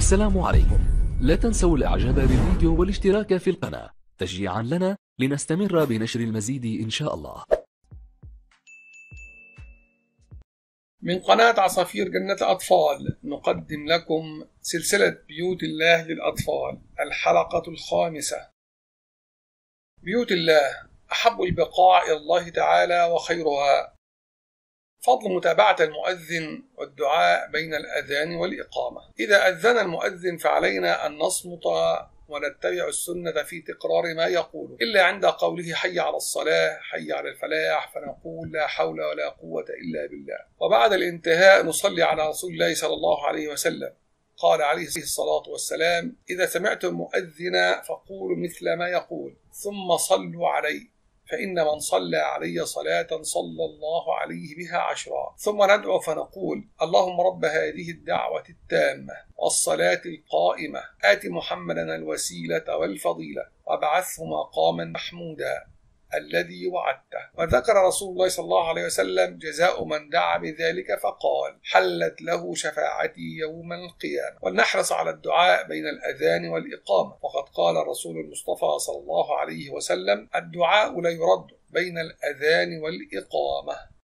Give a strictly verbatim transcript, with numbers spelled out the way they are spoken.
السلام عليكم. لا تنسوا الاعجاب بالفيديو والاشتراك في القناة تشجيعا لنا لنستمر بنشر المزيد إن شاء الله. من قناة عصافير جنة الأطفال نقدم لكم سلسلة بيوت الله للأطفال، الحلقة الخامسة. بيوت الله أحب البقاع إلى الله تعالى وخيرها. فضل متابعة المؤذن والدعاء بين الأذان والإقامة. إذا أذن المؤذن فعلينا أن نصمت ونتبع السنة في تكرار ما يقول، إلا عند قوله حي على الصلاة حي على الفلاح فنقول لا حول ولا قوة إلا بالله. وبعد الانتهاء نصلي على رسول الله صلى الله عليه وسلم. قال عليه الصلاة والسلام: إذا سمعتم مؤذنا فقولوا مثل ما يقول ثم صلوا عليه، فإن من صلى علي صلاة صلى الله عليه بها عشرا. ثم ندعو فنقول: اللهم رب هذه الدعوة التامة والصلاة القائمة آت محمدا الوسيلة والفضيلة وابعثه مقاما محمودا الذي وعدته. وذكر رسول الله صلى الله عليه وسلم جزاء من دعا بذلك فقال: حلت له شفاعتي يوم القيامة. ولنحرص على الدعاء بين الأذان والإقامة، وقد قال الرسول المصطفى صلى الله عليه وسلم: الدعاء لا يرد بين الأذان والإقامة.